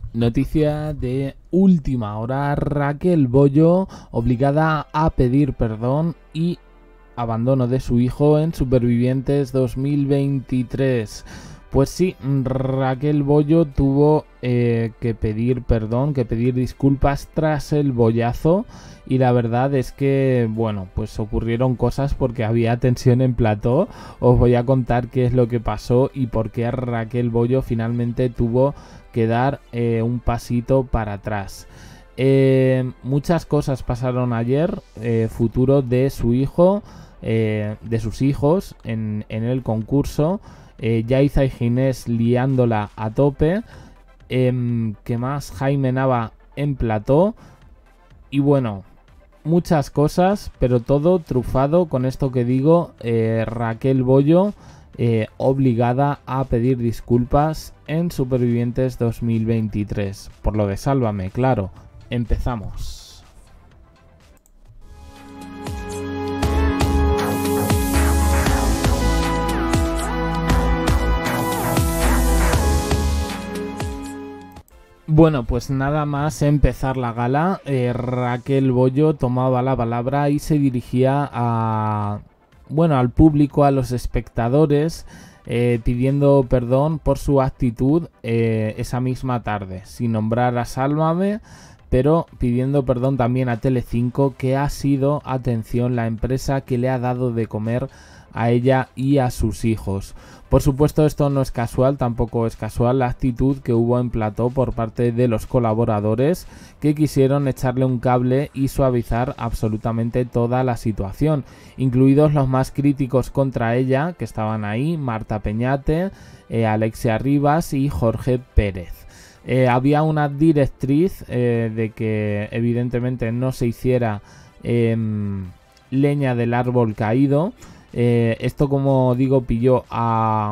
Noticia de última hora: Raquel Bollo obligada a pedir perdón y abandono de su hijo en Supervivientes 2023. Pues sí, Raquel Bollo tuvo que pedir perdón, que pedir disculpas tras el bollazo, y la verdad es que, bueno, pues ocurrieron cosas porque había tensión en plató. Os voy a contar qué es lo que pasó y por qué Raquel Bollo finalmente tuvo que dar un pasito para atrás. Muchas cosas pasaron ayer, futuro de su hijo, de sus hijos en el concurso. Yaiza y Ginés liándola a tope. ¿Qué más? Jaime Nava en plató. Y bueno, muchas cosas, pero todo trufado con esto que digo. Raquel Bollo obligada a pedir disculpas en Supervivientes 2023. Por lo de Sálvame, claro. Empezamos. Bueno, pues nada más empezar la gala, Raquel Bollo tomaba la palabra y se dirigía al público, a los espectadores, pidiendo perdón por su actitud esa misma tarde, sin nombrar a Sálvame, pero pidiendo perdón también a Telecinco, que ha sido, atención, la empresa que le ha dado de comer a ella y a sus hijos. Por supuesto, esto no es casual, tampoco es casual la actitud que hubo en plató por parte de los colaboradores, que quisieron echarle un cable y suavizar absolutamente toda la situación, incluidos los más críticos contra ella, que estaban ahí: Marta Peñate, Alexia Rivas y Jorge Pérez. Había una directriz de que evidentemente no se hiciera leña del árbol caído. Esto, como digo, pilló a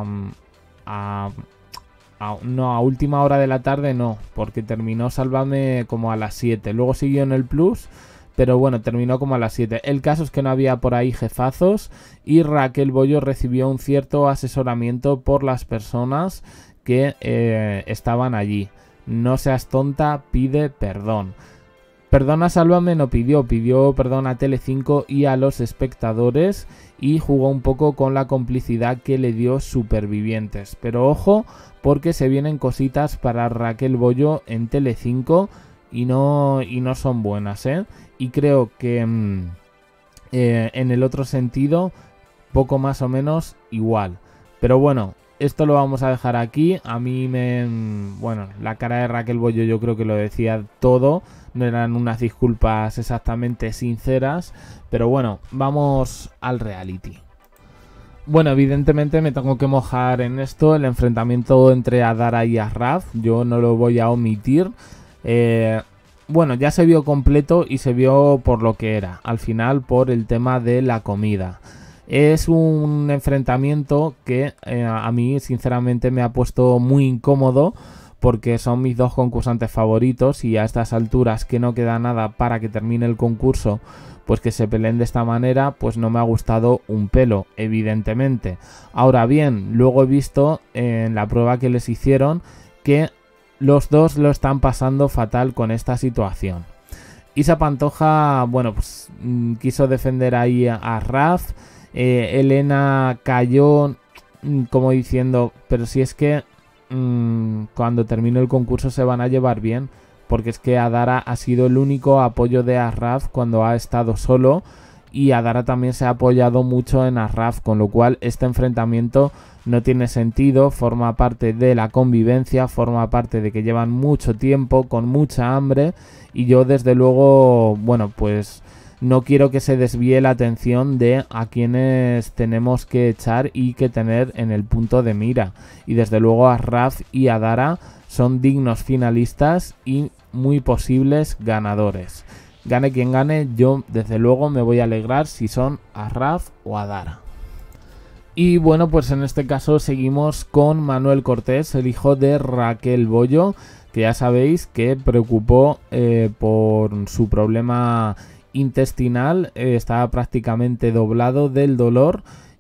última hora de la tarde, no, porque terminó Sálvame como a las 7. Luego siguió en el Plus, pero bueno, terminó como a las 7. El caso es que no había por ahí jefazos y Raquel Bollo recibió un cierto asesoramiento por las personas que estaban allí. No seas tonta, pide perdón. Perdón a Sálvame no pidió perdón a Telecinco y a los espectadores, y jugó un poco con la complicidad que le dio Supervivientes. Pero ojo, porque se vienen cositas para Raquel Bollo en Telecinco y no son buenas, ¿eh? Y creo que en el otro sentido, poco más o menos igual. Pero bueno, esto lo vamos a dejar aquí. A mí la cara de Raquel Bollo yo creo que lo decía todo. No eran unas disculpas exactamente sinceras, pero bueno, vamos al reality. Bueno, evidentemente me tengo que mojar en esto. El enfrentamiento entre Adara y Ashraf, yo no lo voy a omitir. Ya se vio completo y se vio por lo que era, al final, por el tema de la comida. Es un enfrentamiento que a mí sinceramente me ha puesto muy incómodo, porque son mis dos concursantes favoritos y a estas alturas, que no queda nada para que termine el concurso, pues que se peleen de esta manera, pues no me ha gustado un pelo, evidentemente. Ahora bien, luego he visto en la prueba que les hicieron que los dos lo están pasando fatal con esta situación. Isa Pantoja, quiso defender ahí a Raf. Elena cayó como diciendo, pero si es que cuando termine el concurso se van a llevar bien, porque es que Adara ha sido el único apoyo de Ashraf cuando ha estado solo, y Adara también se ha apoyado mucho en Ashraf, con lo cual este enfrentamiento no tiene sentido, forma parte de la convivencia, forma parte de que llevan mucho tiempo con mucha hambre, y yo desde luego, no quiero que se desvíe la atención de a quienes tenemos que echar y que tener en el punto de mira. Y desde luego Ashraf y Adara son dignos finalistas y muy posibles ganadores. Gane quien gane, yo desde luego me voy a alegrar si son Ashraf o Adara. Y bueno, pues en este caso seguimos con Manuel Cortés, el hijo de Raquel Bollo, que ya sabéis que preocupó por su problema intestinal, estaba prácticamente doblado del dolor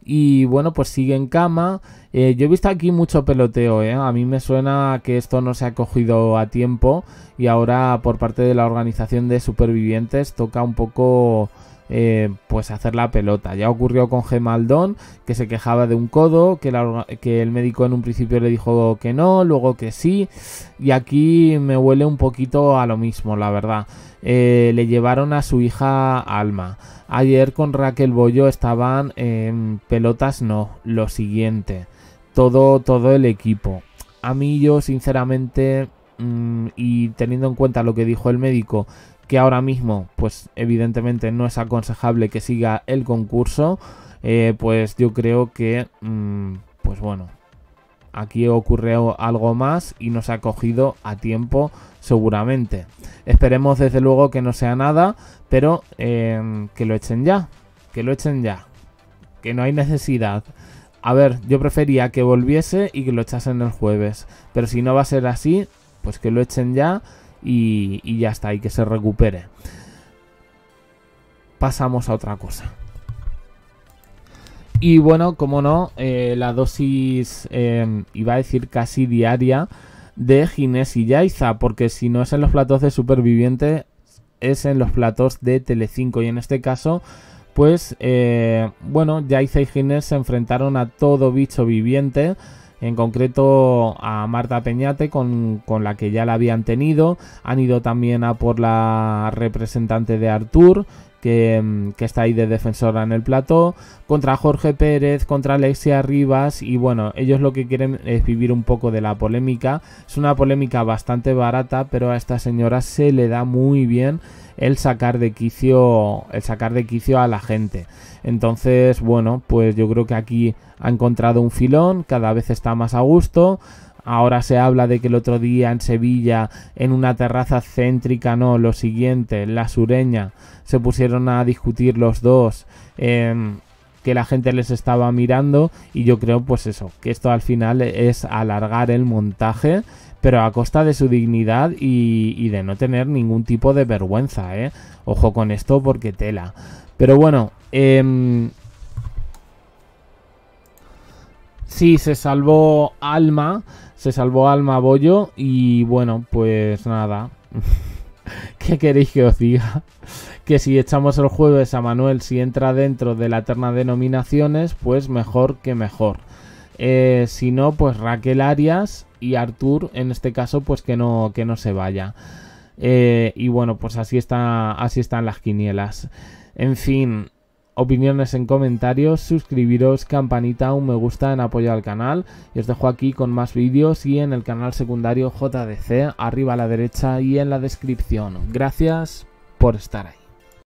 y bueno, pues sigue en cama. Yo he visto aquí mucho peloteo, a mí me suena que esto no se ha cogido a tiempo y ahora por parte de la organización de supervivientes toca un poco pues hacer la pelota. Ya ocurrió con Gemaldón, que se quejaba de un codo, que el médico en un principio le dijo que no, luego que sí, y aquí me huele un poquito a lo mismo, la verdad. Le llevaron a su hija Alma. Ayer con Raquel Bollo estaban en pelotas, no, lo siguiente, todo el equipo. A mí yo sinceramente, y teniendo en cuenta lo que dijo el médico, que ahora mismo pues evidentemente no es aconsejable que siga el concurso, pues yo creo que pues bueno, aquí ocurre algo más y no se ha cogido a tiempo seguramente. Esperemos desde luego que no sea nada, pero que lo echen ya, que no hay necesidad. A ver, yo prefería que volviese y que lo echasen el jueves, pero si no va a ser así, pues que lo echen ya y ya está, y que se recupere. Pasamos a otra cosa. Y bueno, como no, la dosis, iba a decir casi diaria, de Ginés y Yaiza, porque si no es en los platos de Superviviente, es en los platos de Telecinco, y en este caso, pues, bueno, Yaiza y Ginés se enfrentaron a todo bicho viviente, en concreto a Marta Peñate, con la que ya la habían tenido. Han ido también a por la representante de Artur, que está ahí de defensora en el plató, contra Jorge Pérez, contra Alexia Rivas, y bueno, ellos lo que quieren es vivir un poco de la polémica. Es una polémica bastante barata, pero a esta señora se le da muy bien el sacar de quicio a la gente. Entonces, bueno, pues yo creo que aquí ha encontrado un filón, cada vez está más a gusto. Ahora se habla de que el otro día en Sevilla, en una terraza céntrica, no, lo siguiente, la Sureña, se pusieron a discutir los dos, que la gente les estaba mirando, y yo creo pues eso, que esto al final es alargar el montaje, pero a costa de su dignidad y de no tener ningún tipo de vergüenza, Ojo con esto porque tela. Pero bueno, sí, se salvó Alma Bollo, y bueno, pues nada. ¿Qué queréis que os diga? Que si echamos el jueves a Manuel, si entra dentro de la terna de nominaciones, pues mejor que mejor. Si no, pues Raquel Arias y Artur, en este caso, pues que no se vaya. Y bueno, pues así están las quinielas. En fin, opiniones en comentarios, suscribiros, campanita, un me gusta en apoyo al canal, y os dejo aquí con más vídeos y en el canal secundario JDC, arriba a la derecha y en la descripción. Gracias por estar ahí.